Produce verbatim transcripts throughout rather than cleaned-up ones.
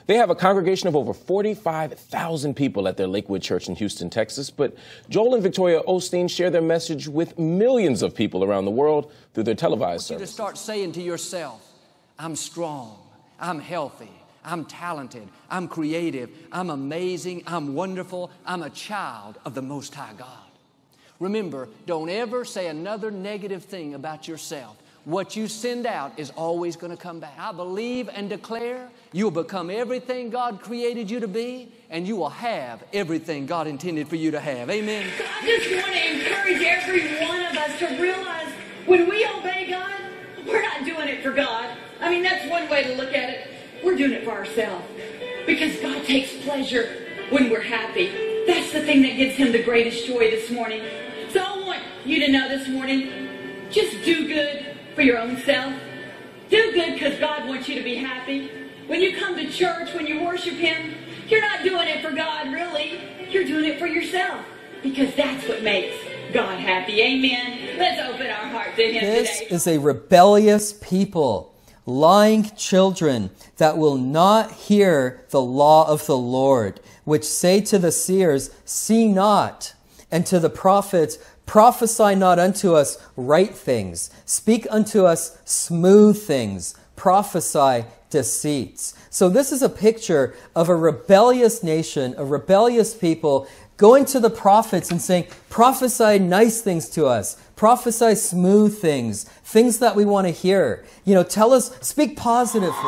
They have a congregation of over forty-five thousand people at their Lakewood Church in Houston, Texas. But Joel and Victoria Osteen share their message with millions of people around the world through their televised service. I want you to start saying to yourself, I'm strong, I'm healthy, I'm talented, I'm creative, I'm amazing, I'm wonderful, I'm a child of the Most High God. Remember, don't ever say another negative thing about yourself. What you send out is always going to come back. I believe and declare you'll become everything God created you to be, and you will have everything God intended for you to have. Amen. So I just want to encourage every one of us to realize when we obey God, we're not doing it for God. I mean, that's one way to look at it. We're doing it for ourselves. Because God takes pleasure when we're happy. That's the thing that gives Him the greatest joy this morning. So I want you to know this morning, just do good for your own self. Do good because God wants you to be happy. When you come to church, when you worship Him, you're not doing it for God, really. You're doing it for yourself. Because that's what makes God happy. Amen. Let's open our heart to Him This today. is a rebellious people, lying children that will not hear the law of the Lord, which say to the seers, see not, and to the prophets, prophesy not unto us right things. Speak unto us smooth things. Prophesy deceits. So this is a picture of a rebellious nation, a rebellious people going to the prophets and saying, prophesy nice things to us. Prophesy smooth things, things that we want to hear. You know, tell us, speak positively. All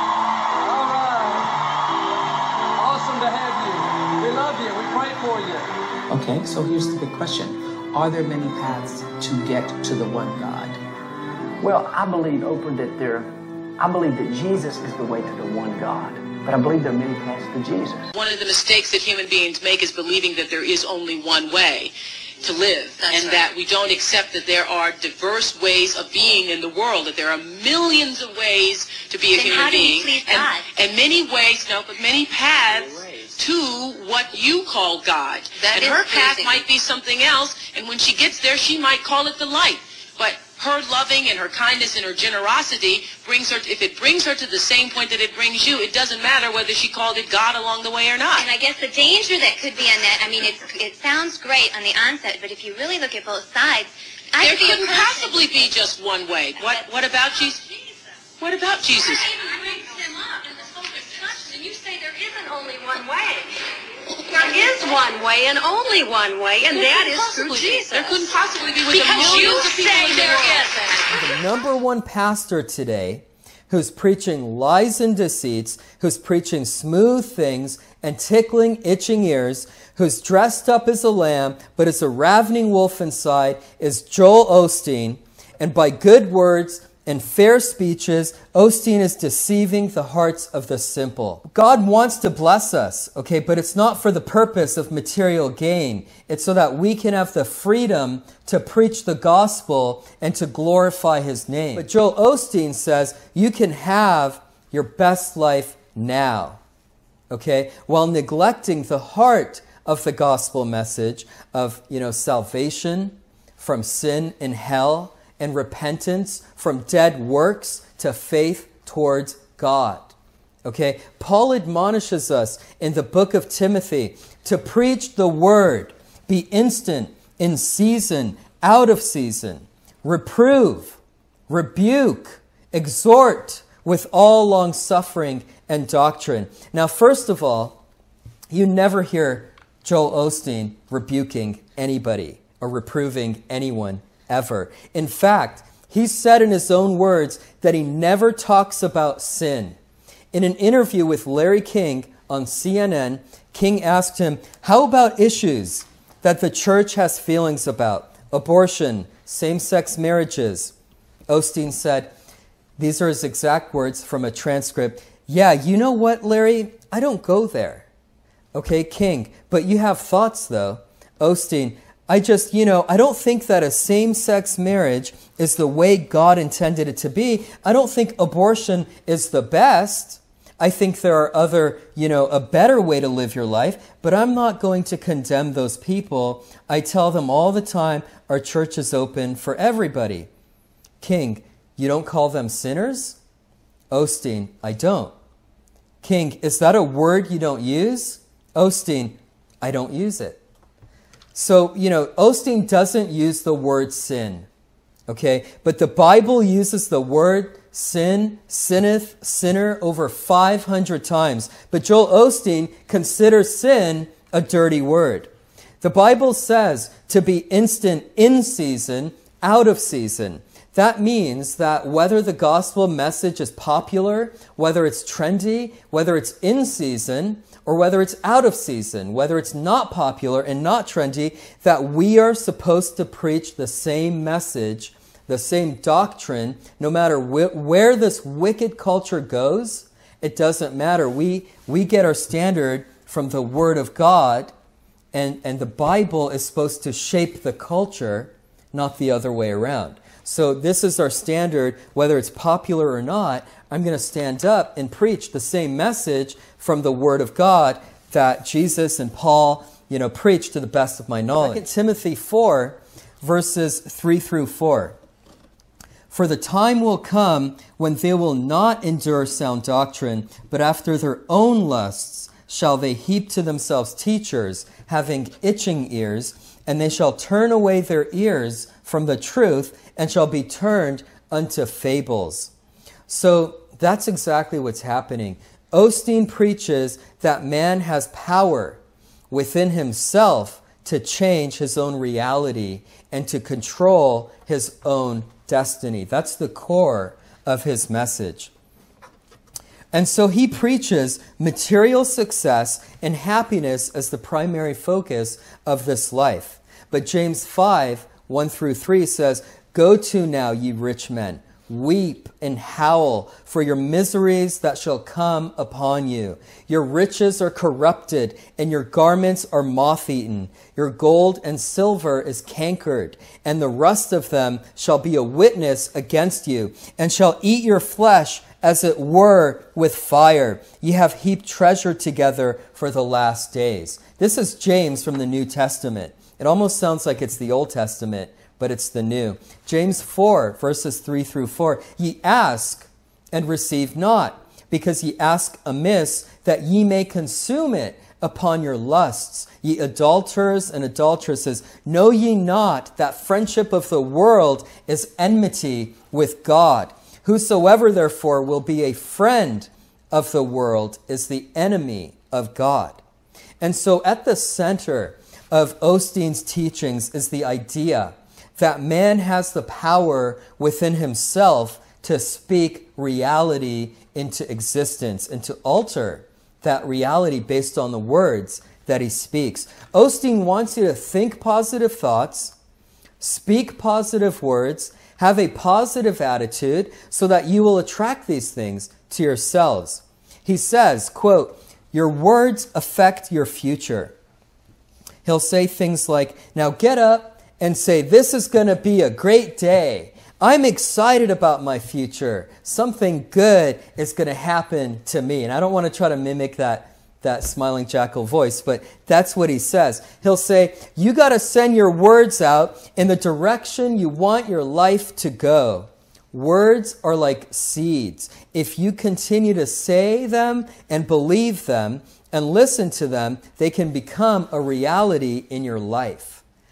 right. Awesome to have you. We love you. We pray for you. Okay, so here's the big question. Are there many paths to get to the one God? Well, I believe, Oprah, that there, I believe that Jesus is the way to the one God. But I believe there are many paths to Jesus. One of the mistakes that human beings make is believing that there is only one way to live. That's and right. That we don't accept that there are diverse ways of being in the world, that there are millions of ways to be a then human how do being. You please and, God? and many ways, no, but many paths to what you call God. That and is her path pleasing. might be something else, and when she gets there, she might call it the light. But her loving and her kindness and her generosity brings her, if it brings her to the same point that it brings you, it doesn't matter whether she called it God along the way or not. And I guess the danger that could be on that, I mean, it's, it sounds great on the onset, but if you really look at both sides, I there could be a couldn't person- possibly be just one way. What, what about Jesus? What about Jesus? I even mix them up in the whole discussion, and you say there isn't only one way. There is one way and only one way, and There that couldn't is through possibly be. Jesus. There couldn't possibly be with Because the millions you of people say in the there world. isn't. The number one pastor today who's preaching lies and deceits, who's preaching smooth things and tickling itching ears, who's dressed up as a lamb but is a ravening wolf inside, is Joel Osteen. And by good words and fair speeches, Osteen is deceiving the hearts of the simple. God wants to bless us, okay, but it's not for the purpose of material gain. It's so that we can have the freedom to preach the gospel and to glorify His name. But Joel Osteen says you can have your best life now, okay, while neglecting the heart of the gospel message of, you know, salvation from sin and hell, and repentance from dead works to faith towards God. Okay? Paul admonishes us in the book of Timothy to preach the word, be instant, in season, out of season, reprove, rebuke, exhort with all long suffering and doctrine. Now, first of all, you never hear Joel Osteen rebuking anybody or reproving anyone ever. In fact, he said in his own words that he never talks about sin. In an interview with Larry King on C N N, King asked him, how about issues that the church has feelings about? Abortion, same-sex marriages. Osteen said, these are his exact words from a transcript, yeah, you know what, Larry? I don't go there. Okay, King, but you have thoughts, though. Osteen, I just, you know, I don't think that a same-sex marriage is the way God intended it to be. I don't think abortion is the best. I think there are other, you know, a better way to live your life, but I'm not going to condemn those people. I tell them all the time, our church is open for everybody. King, you don't call them sinners? Osteen, I don't. King, is that a word you don't use? Osteen, I don't use it. So, you know, Osteen doesn't use the word sin, okay? But the Bible uses the word sin, sinneth, sinner over five hundred times. But Joel Osteen considers sin a dirty word. The Bible says to be instant in season, out of season. That means that whether the gospel message is popular, whether it's trendy, whether it's in season, or whether it's out of season, whether it's not popular and not trendy, that we are supposed to preach the same message, the same doctrine, no matter wh- where this wicked culture goes. It doesn't matter. We, we get our standard from the Word of God, and, and the Bible is supposed to shape the culture, not the other way around. So this is our standard, whether it's popular or not. I'm going to stand up and preach the same message from the Word of God that Jesus and Paul, you know, preached to the best of my knowledge. Second Timothy four, verses three through four. For the time will come when they will not endure sound doctrine, but after their own lusts shall they heap to themselves teachers, having itching ears, and they shall turn away their ears from the truth, and shall be turned unto fables. So that's exactly what's happening. Osteen preaches that man has power within himself to change his own reality and to control his own destiny. That's the core of his message. And so he preaches material success and happiness as the primary focus of this life. But James five, one through three says, Go to now, ye rich men, weep and howl for your miseries that shall come upon you. Your riches are corrupted, and your garments are moth-eaten. Your gold and silver is cankered, and the rust of them shall be a witness against you, and shall eat your flesh as it were with fire. Ye have heaped treasure together for the last days. This is James from the New Testament. It almost sounds like it's the Old Testament, but it's the New. James four, verses three through four. Ye ask and receive not, because ye ask amiss, that ye may consume it upon your lusts. Ye adulterers and adulteresses, know ye not that friendship of the world is enmity with God? Whosoever therefore will be a friend of the world is the enemy of God. And so at the center of Osteen's teachings is the idea that man has the power within himself to speak reality into existence and to alter that reality based on the words that he speaks. Osteen wants you to think positive thoughts, speak positive words, have a positive attitude so that you will attract these things to yourselves. He says, quote, your words affect your future. He'll say things like, now get up and say, this is going to be a great day. I'm excited about my future. Something good is going to happen to me. And I don't want to try to mimic that, that smiling jackal voice, but that's what he says. He'll say, you got to send your words out in the direction you want your life to go. Words are like seeds. If you continue to say them and believe them and listen to them, they can become a reality in your life.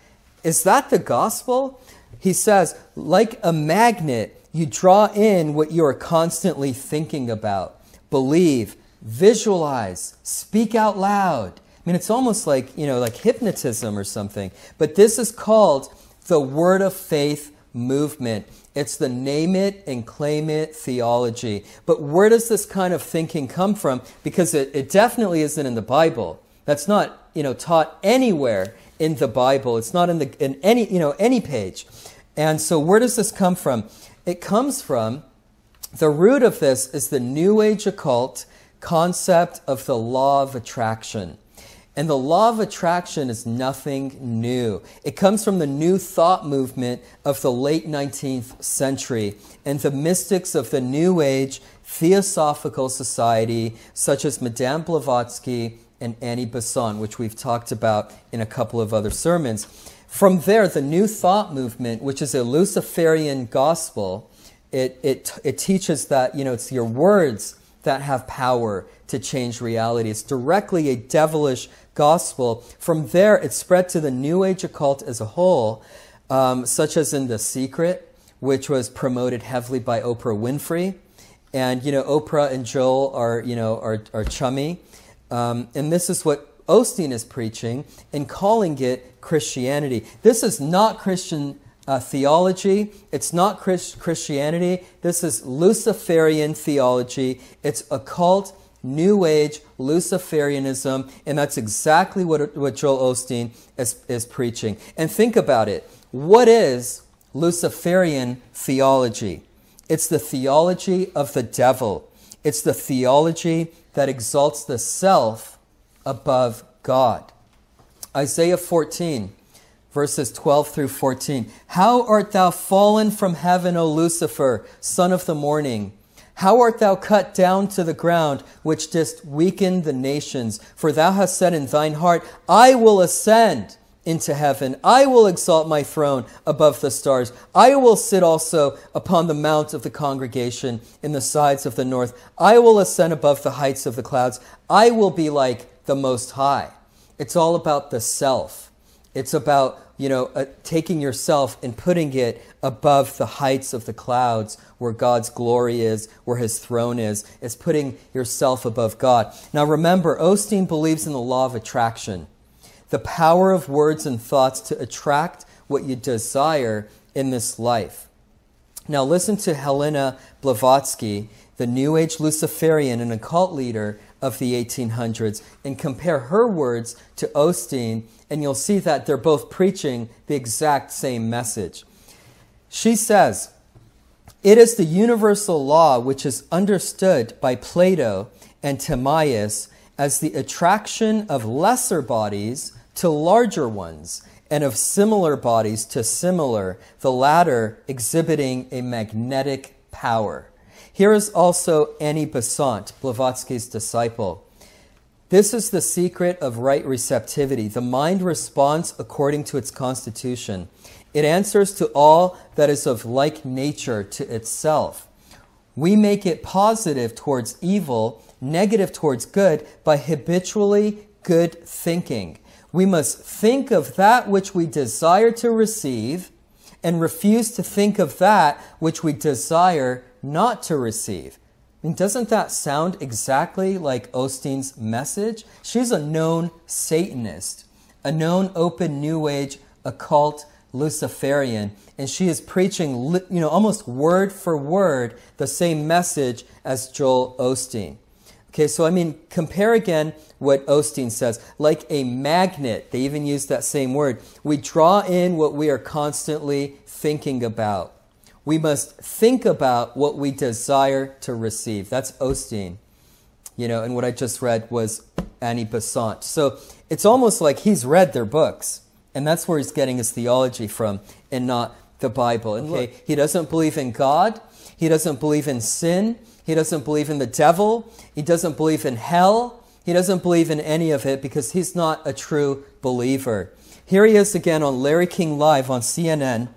Is that the gospel? He says, like a magnet, you draw in what you are constantly thinking about. Believe, visualize, speak out loud. I mean, it's almost like, you know, like hypnotism or something. But this is called the word of faith movement. It's the name it and claim it theology. But where does this kind of thinking come from? Because it, it definitely isn't in the Bible. That's not, you know, taught anywhere in the Bible. It's not in the in any, you know, any page. And so where does this come from? It comes from, the root of this is the New Age occult concept of the law of attraction. And the law of attraction is nothing new. It comes from the New Thought movement of the late nineteenth century and the mystics of the New Age Theosophical Society, such as Madame Blavatsky and Annie Besant, which we've talked about in a couple of other sermons. From there, the New Thought movement, which is a Luciferian gospel, it, it, it teaches that, you know, it's your words that have power to change reality. It's directly a devilish gospel. From there, it spread to the New Age occult as a whole, um, such as in The Secret, which was promoted heavily by Oprah Winfrey. And, you know, Oprah and Joel are, you know, are, are chummy. Um, and this is what Osteen is preaching and calling it Christianity. This is not Christian uh, theology. It's not Christ- Christianity. This is Luciferian theology. It's occult, New Age, Luciferianism, and that's exactly what, what Joel Osteen is, is preaching. And think about it. What is Luciferian theology? It's the theology of the devil. It's the theology that exalts the self above God. Isaiah fourteen, verses twelve through fourteen. How art thou fallen from heaven, O Lucifer, son of the morning? How art thou cut down to the ground, which didst weaken the nations? For thou hast said in thine heart, I will ascend into heaven. I will exalt my throne above the stars. I will sit also upon the mount of the congregation in the sides of the north. I will ascend above the heights of the clouds. I will be like the Most High. It's all about the self. It's about, you know, uh, taking yourself and putting it above the heights of the clouds where God's glory is, where his throne is. It's putting yourself above God. Now remember, Osteen believes in the law of attraction. The power of words and thoughts to attract what you desire in this life. Now listen to Helena Blavatsky, the New Age Luciferian and occult leader of the eighteen hundreds, and compare her words to Osteen, and you'll see that they're both preaching the exact same message. She says, it is the universal law which is understood by Plato and Timaeus as the attraction of lesser bodies to larger ones, and of similar bodies to similar, the latter exhibiting a magnetic power. Here is also Annie Besant, Blavatsky's disciple. This is the secret of right receptivity. The mind responds according to its constitution. It answers to all that is of like nature to itself. We make it positive towards evil, negative towards good, by habitually good thinking. We must think of that which we desire to receive and refuse to think of that which we desire not to receive. I mean, doesn't that sound exactly like Osteen's message? She's a known Satanist, a known open New Age occult Luciferian, and she is preaching, you know, almost word for word the same message as Joel Osteen. Okay, so I mean, compare again what Osteen says. Like a magnet, they even use that same word. We draw in what we are constantly thinking about. We must think about what we desire to receive. That's Osteen. You know, and what I just read was Annie Besant. So it's almost like he's read their books, and that's where he's getting his theology from, and not the Bible. Okay, he doesn't believe in God. He doesn't believe in sin. He doesn't believe in the devil. He doesn't believe in hell. He doesn't believe in any of it because he's not a true believer. Here he is again on Larry King Live on C N N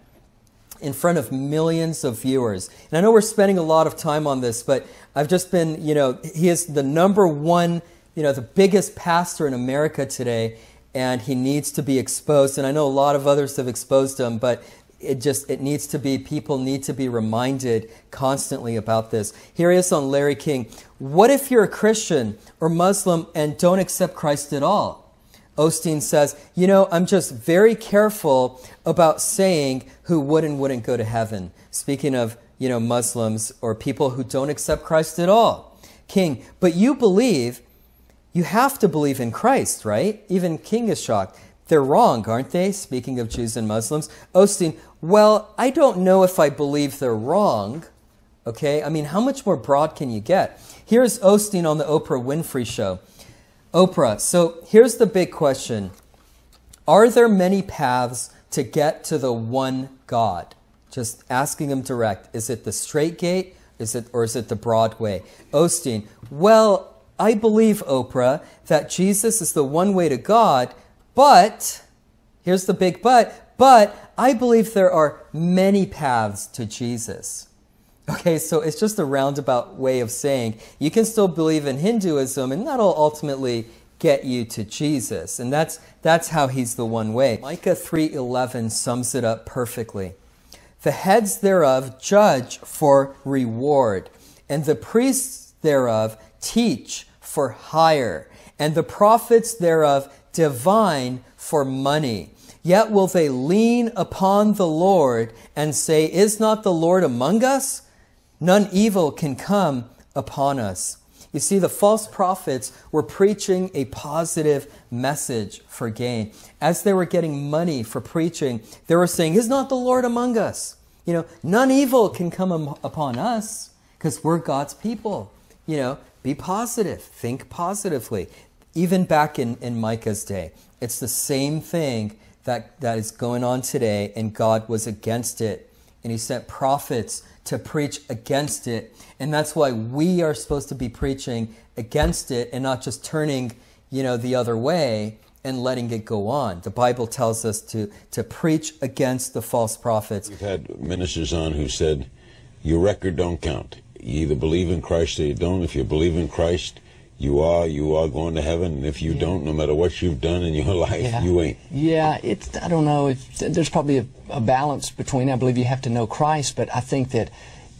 in front of millions of viewers. And I know we're spending a lot of time on this, but I've just been, you know, he is the number one, you know, the biggest pastor in America today, and he needs to be exposed. And I know a lot of others have exposed him, but it just, it needs to be, people need to be reminded constantly about this. Here he is on Larry King. What if you're a Christian or Muslim and don't accept Christ at all? Osteen says, you know, I'm just very careful about saying who would and wouldn't go to heaven. Speaking of, you know, Muslims or people who don't accept Christ at all. King, but you believe, you have to believe in Christ, right? Even King is shocked. They're wrong, aren't they? Speaking of Jews and Muslims. Osteen, well, I don't know if I believe they're wrong. Okay, I mean, how much more broad can you get? Here's Osteen on the Oprah Winfrey Show. Oprah, so here's the big question. Are there many paths to get to the one God? Just asking him direct. Is it the straight gate? Is it, or is it the broad way? Osteen, well, I believe, Oprah, that Jesus is the one way to God, but, here's the big but, but I believe there are many paths to Jesus. Okay, so it's just a roundabout way of saying you can still believe in Hinduism and that'll ultimately get you to Jesus. And that's that's how he's the one way. Micah three eleven sums it up perfectly. The heads thereof judge for reward, and the priests thereof teach for hire, and the prophets thereof divine for money. Yet will they lean upon the Lord and say, is not the Lord among us? None evil can come upon us. You see, the false prophets were preaching a positive message for gain. As they were getting money for preaching, they were saying, is not the Lord among us? You know, none evil can come upon us because we're God's people. You know, be positive. Think positively. Even back in, in Micah's day, it's the same thing that, that is going on today, and God was against it. And he sent prophets to preach against it. And that's why we are supposed to be preaching against it and not just turning, you know, the other way and letting it go on. The Bible tells us to, to preach against the false prophets. We've had ministers on who said, your record don't count. You either believe in Christ or you don't. If you believe in Christ, you are, you are going to heaven. And if you yeah. don't, no matter what you've done in your life, yeah. you ain't. Yeah, it's, I don't know. It's, there's probably a, a balance between, I believe you have to know Christ, but I think that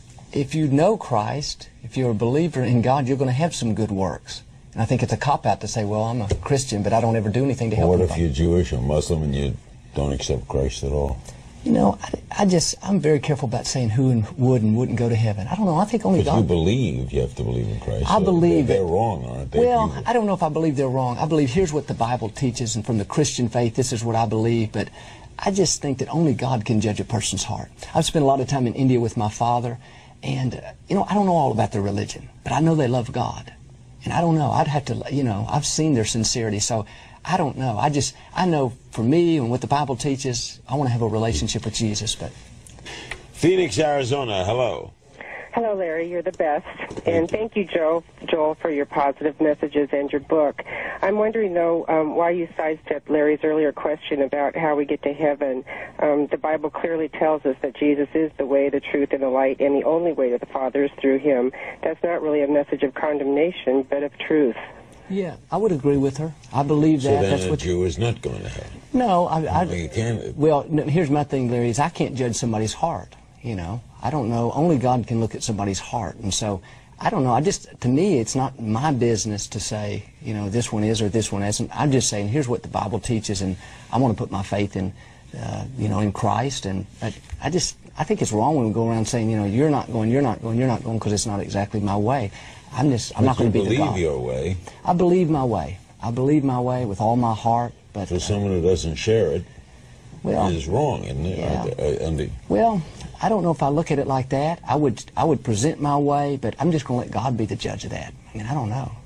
if you know Christ, if you're a believer in God, you're going to have some good works. And I think it's a cop-out to say, well, I'm a Christian, but I don't ever do anything to help What if anybody. you're Jewish or Muslim and you don't accept Christ at all? You know, I, I just, I'm very careful about saying who and would and wouldn't go to heaven. I don't know, I think only God... But you believe you have to believe in Christ. I so believe they're, that... they're wrong, aren't they? Well, people? I don't know if I believe they're wrong. I believe here's what the Bible teaches, and from the Christian faith, this is what I believe, but I just think that only God can judge a person's heart. I've spent a lot of time in India with my father, and, uh, you know, I don't know all about their religion, but I know they love God. And I don't know, I'd have to, you know, I've seen their sincerity, so I don't know. I just, I know for me and what the Bible teaches, I want to have a relationship with Jesus. But Phoenix, Arizona, hello. Hello, Larry. You're the best. And thank you, Joe, Joel, for your positive messages and your book. I'm wondering, though, um, why you sidestepped Larry's earlier question about how we get to heaven. Um, the Bible clearly tells us that Jesus is the way, the truth, and the light, and the only way to the Father is through him. That's not really a message of condemnation, but of truth. Yeah, I would agree with her. I believe that. So then That's a what Jew is not going to heaven. No, I... I no, you can't. Well, no, here's my thing, Larry, is I can't judge somebody's heart, you know. I don't know. Only God can look at somebody's heart. And so, I don't know. I just, to me, it's not my business to say, you know, this one is or this one isn't. I'm just saying, here's what the Bible teaches, and I want to put my faith in, uh, you know, in Christ. And I, I just, I think it's wrong when we go around saying, you know, you're not going, you're not going, you're not going, because it's not exactly my way. I'm just, I'm but not going to be the God. You believe your way. I believe my way. I believe my way with all my heart. But for someone who doesn't share it, well, is wrong, isn't it? Yeah. Uh, uh, well, I don't know if I look at it like that. I would, I would present my way, but I'm just going to let God be the judge of that. I mean, I don't know.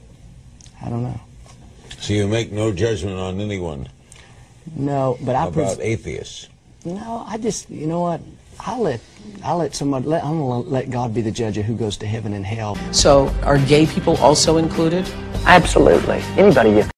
I don't know. So you make no judgment on anyone? No, but I... How about atheists? No, I just, you know what? I'll let, I'll let somebody, let, I'm going to let God be the judge of who goes to heaven and hell. So, are gay people also included? Absolutely. Anybody you